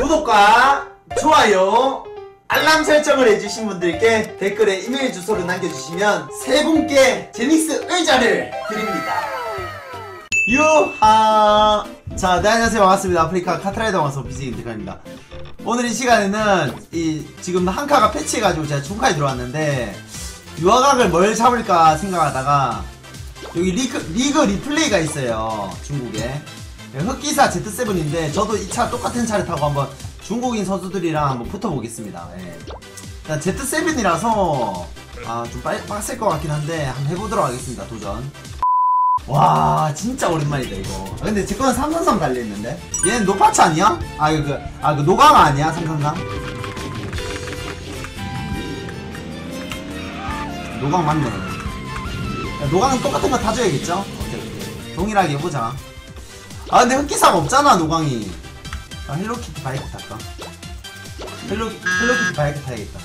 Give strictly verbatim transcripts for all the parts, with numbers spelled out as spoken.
구독과 좋아요 알람 설정을 해주신 분들께 댓글에 이메일 주소를 남겨주시면 세 분께 제닉스 의자를 드립니다. 유하. 자, 네, 안녕하세요. 반갑습니다. 아프리카 카트라이더 왕성 비즈인 대가입니다. 오늘 이 시간에는 이 지금 한카가 패치해가지고 제가 중카에 들어왔는데 유화각을 뭘 잡을까 생각하다가 여기 리그, 리그 리플레이가 있어요. 중국에 흑기사 제트 세븐인데 저도 이 차 똑같은 차를 타고 한번 중국인 선수들이랑 한번 붙어보겠습니다. 예. 일단 제트 세븐이라서 아, 좀 빡셀 것 같긴 한데 한번 해보도록 하겠습니다. 도전. 와, 진짜 오랜만이다 이거. 아, 근데 제 거는 삼삼삼 달려있는데 얘는 노파츠 아니야? 아, 그, 아, 그 노강 아니야? 삼삼삼? 노강 맞네. 야, 노강은 똑같은 거 타줘야겠죠? 오케이, 오케이. 동일하게 해보자. 아, 근데 흑기사가 없잖아 노강이. 아, 헬로키티 바이크 탈까? 헬로, 헬로키티 바이크 타야겠다.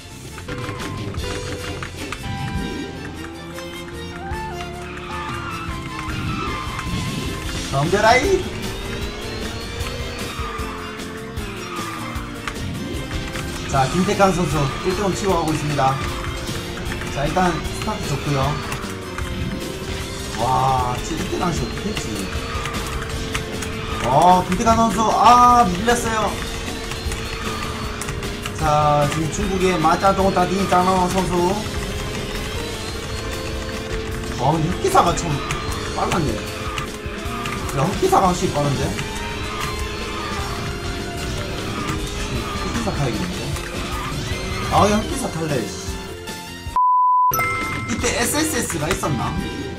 덤벼라이! 자, 김태강 선수 일 등 치고 가고 있습니다. 자, 일단 스타트 좋고요. 와, 진짜 이때 당시 어떻게 했지? 어, 김태강 선수, 아, 밀렸어요. 자, 지금 중국의 마짜동따디 짱나원 선수. 어, 근데 흑기사가 좀 빨랐네. 야, 흑기사가 확실히 빠른데? 흑기사 타야겠는데? 아, 그냥 흑기사 탈래, 씨. 이때 에스에스에스가 있었나?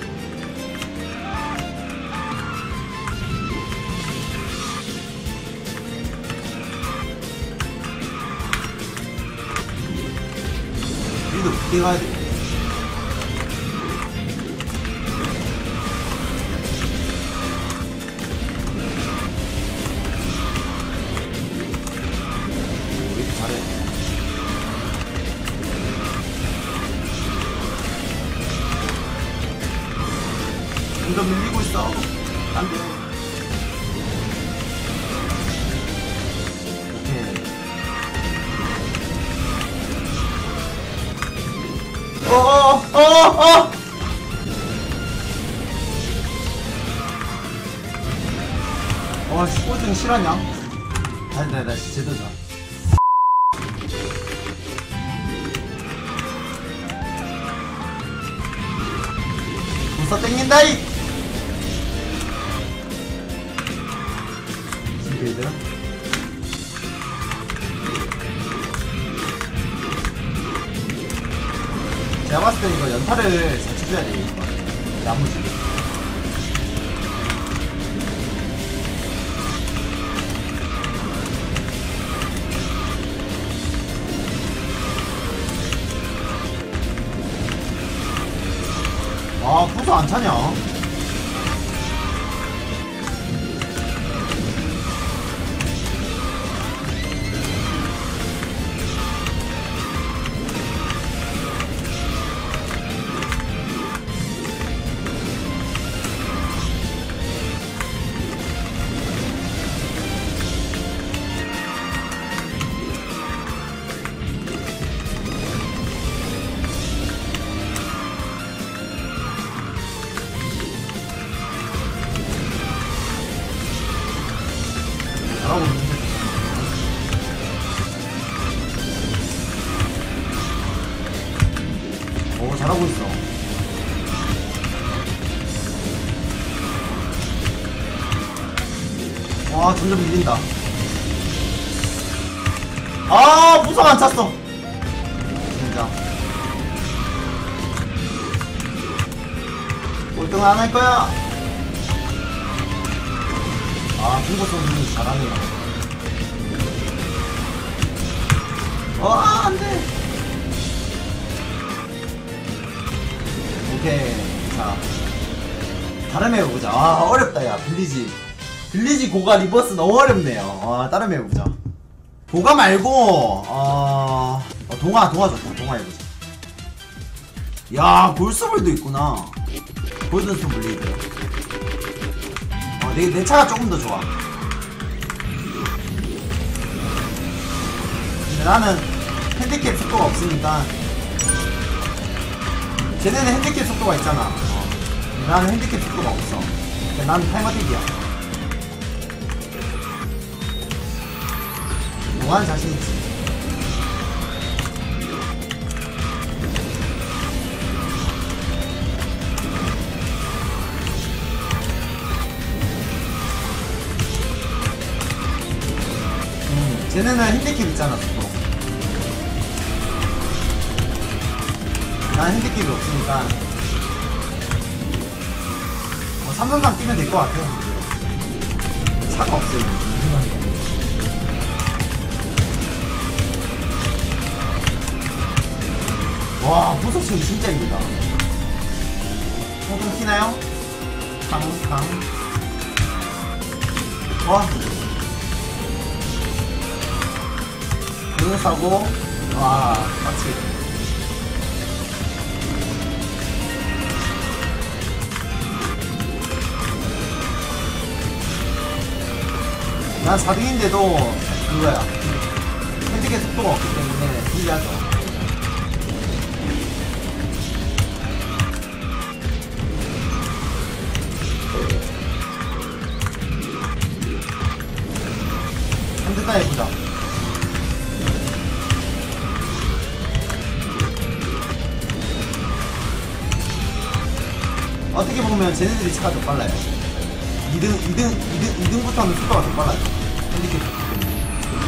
우리도 그때 가야 돼. 왜 이렇게 잘해? 점점 밀리고 있어. 안 돼. 어어어어 어, 어. 와, 십오 등 실화냐? 아니, 나, 나, 제대로다. 벌써 땡긴다이! 신기해들 제가 봤을 때 이거 연타를 잘 쳐줘야 돼, 이거. 야무지게. 아, 부서 안 차냐? 잘하고 있는데. 오, 잘하고 있어. 와, 점점 밀린다. 아, 무서워 안 찼어. 진짜. 꼴등 안 할 거야. 아, 중국 선수는 잘하네요. 어, 안 돼. 오케이. 자, 다른 애 해보자. 아, 어렵다, 야. 빌리지. 빌리지 고가 리버스 너무 어렵네요. 아, 다른 애 해보자. 고가 말고, 어, 어 동화, 동화 좋다. 동화 해보자. 야, 골스볼도 있구나. 골든스톤 블레이드. 어, 내, 내 차가 조금 더 좋아. 근데 나는 핸디캡 속도가 없으니까. 쟤네는 핸디캡 속도가 있잖아. 어. 나는 핸디캡 속도가 없어. 그러니까 나는 타이머틱이야. 뭐하는 자신있지. 음, 쟤네는 핸디캡 있잖아, 속도. 난 핸디캡이 없으니까 뭐 삼성강 뛰면 될 것 같아. 차가 없어요. 와, 보석치기 진짜 힘들다. 조금 튀나요? 강, 강. 와. 이거 사고, 와, 맞지. 난 사 등인데도 그거야. 핸디캡 속도가 없기 때문에 불리하죠. 한대다 해보자. 어떻게 보면 쟤네들이 차가 더 빨라요. 이 등, 이 등, 이 등, 이 등부터는 속도가 더 빨라요. 핸디캡 좋기 때문에.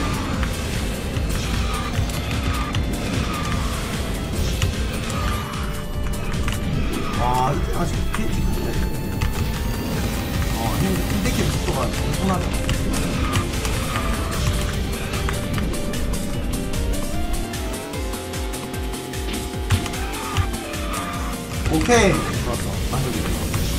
와, 이때 아직 피해지 진짜. 어, 핸디캡 속도가 엄청나죠. 오케이. 좋았어. 만족이다.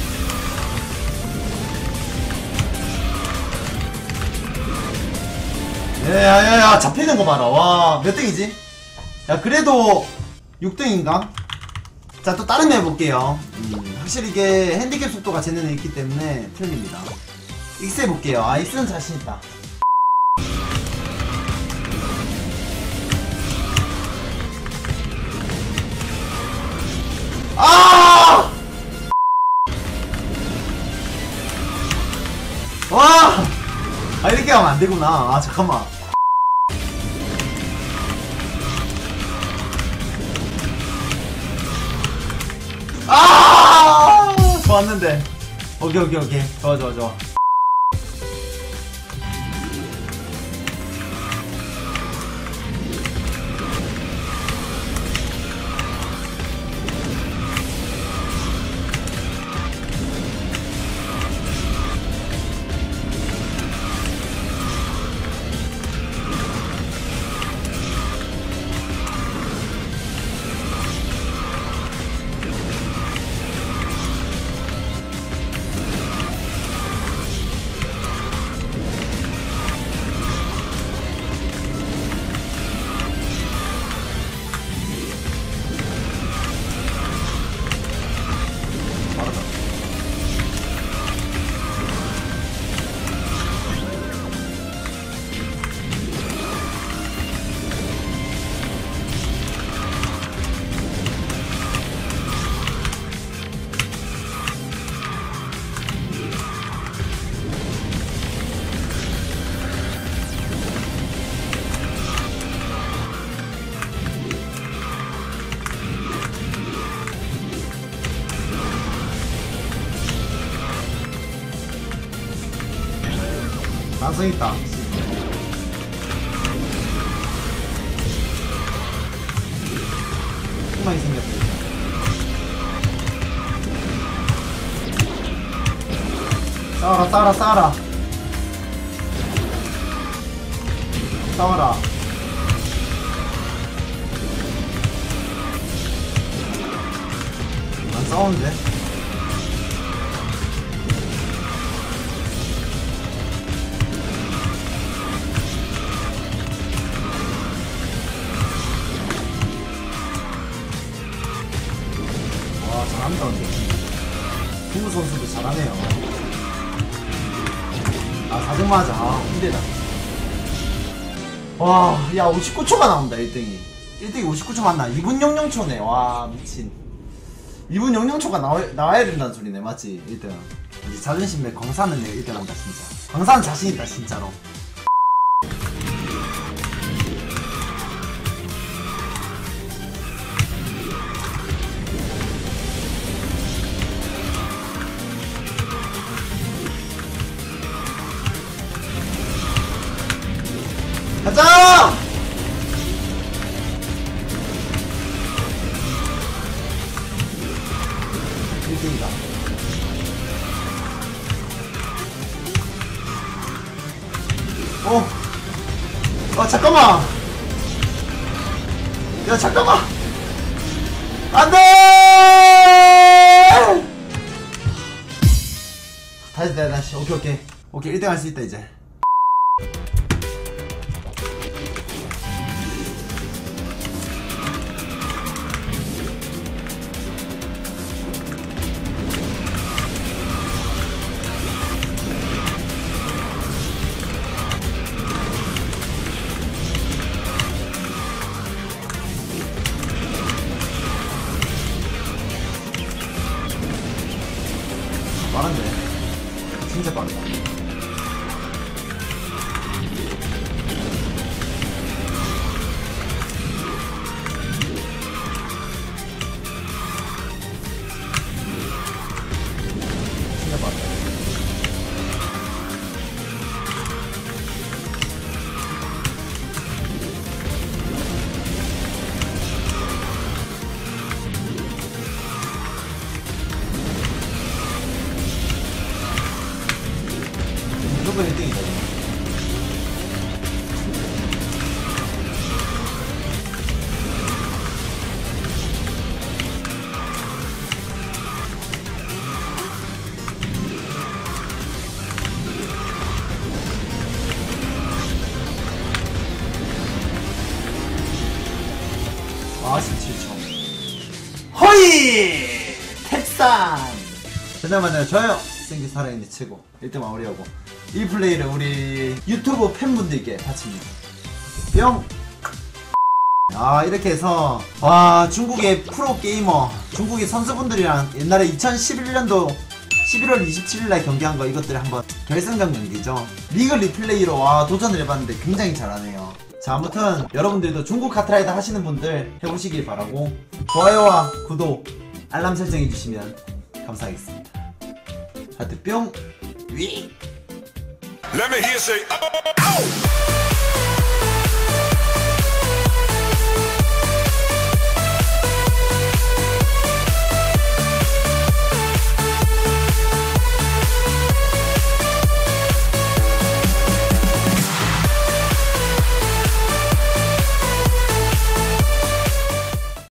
야야야, 잡히는 거 봐라. 와, 몇 등이지? 야, 그래도 육 등인가? 자, 또 다른 애 해볼게요. 음, 확실히 이게 핸디캡 속도가 쟤네는 있기 때문에 틀립니다. 익스 해볼게요. 아, 익스는 자신있다. 아! 와! 아, 이렇게 하면 안 되구나. 아, 잠깐만. 아! 좋았는데. 오케이, 오케이, 오케이. 좋아, 좋아, 좋아. 가능성있다. 많이 생겼다. 싸워라 싸워라 싸워라 싸워라. 안 싸우는데? 잘한다. 중국 선수도 잘하네요. 아, 사 등 맞아. 아, 힘들다. 와, 야, 오십구 초가 나온다, 일 등이. 일 등이 오십구 초 맞나? 이 분 영영 초네. 와, 미친. 이 분 영영 초가 나와, 나와야 된다는 소리네, 맞지? 일 등. 이제 자존심 내 광산은 내가 일 등 한다, 진짜. 광산은 자신있다, 진짜로. 가자! 일 등이다. 어. 아, 잠깐만. 야, 잠깐만. 안 돼! 다시, 다시, 다시. 오케이, 오케이. 오케이, 일 등 할 수 있다, 이제. 빠른데 진짜 빠르다. 진짜 빠르다. 무조건 일 등이다. 아, 십칠 초. 허이! 텍산! 그나마나 저요! 생기 살아있는 최고. 일 등 마무리하고. 이 플레이를 우리 유튜브 팬분들께 바칩니다. 뿅! 아, 이렇게 해서, 와, 중국의 프로게이머, 중국의 선수분들이랑 옛날에 이천십일 년도 십일월 이십칠일날 경기한 거 이것들을 한번 결승전 경기죠. 리그 리플레이로 와, 도전을 해봤는데 굉장히 잘하네요. 자, 아무튼 여러분들도 중국 카트라이더 하시는 분들 해보시길 바라고, 좋아요와 구독, 알람 설정해주시면 감사하겠습니다. 하트 뿅! 위! Let me hear you say, oh, oh, oh.